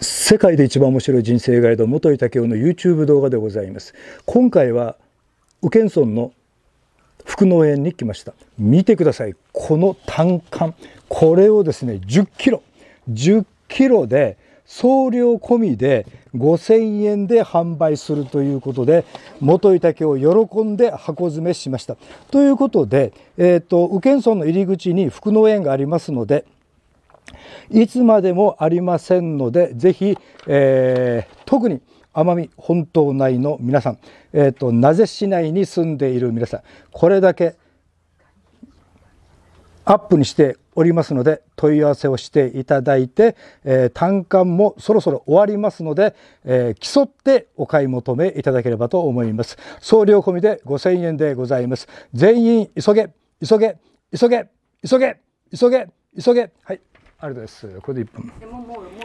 世界で一番面白い人生ガイド元井武雄の YouTube 動画でございます。今回は宇検村の福農園に来ました。見てください、この単管、これをですね10キロで送料込みで5000円で販売するということで、元井武雄喜んで箱詰めしました。ということで、宇検村の入り口に福農園がありますので、いつまでもありませんので、ぜひ、特に奄美本島内の皆さん、名瀬市内に住んでいる皆さん、これだけアップにしておりますので、問い合わせをしていただいて、単管もそろそろ終わりますので、競ってお買い求めいただければと思います。送料込みで5000円でございます。全員急げ急げ急げ急げ急げ急げ。はい、ありがとうございます。これで1分。